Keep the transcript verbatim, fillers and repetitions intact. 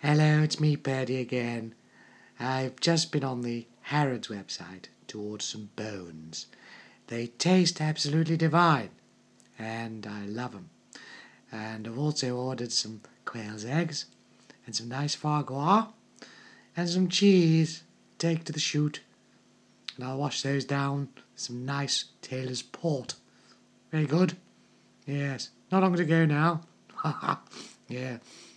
Hello, it's me, Purdey again. I've just been on the Harrods website to order some bones. They taste absolutely divine, and I love them. And I've also ordered some quail's eggs, and some nice foie gras, and some cheese to take to the shoot. And I'll wash those down with some nice tailor's port. Very good. Yes, not long to go now. Yeah.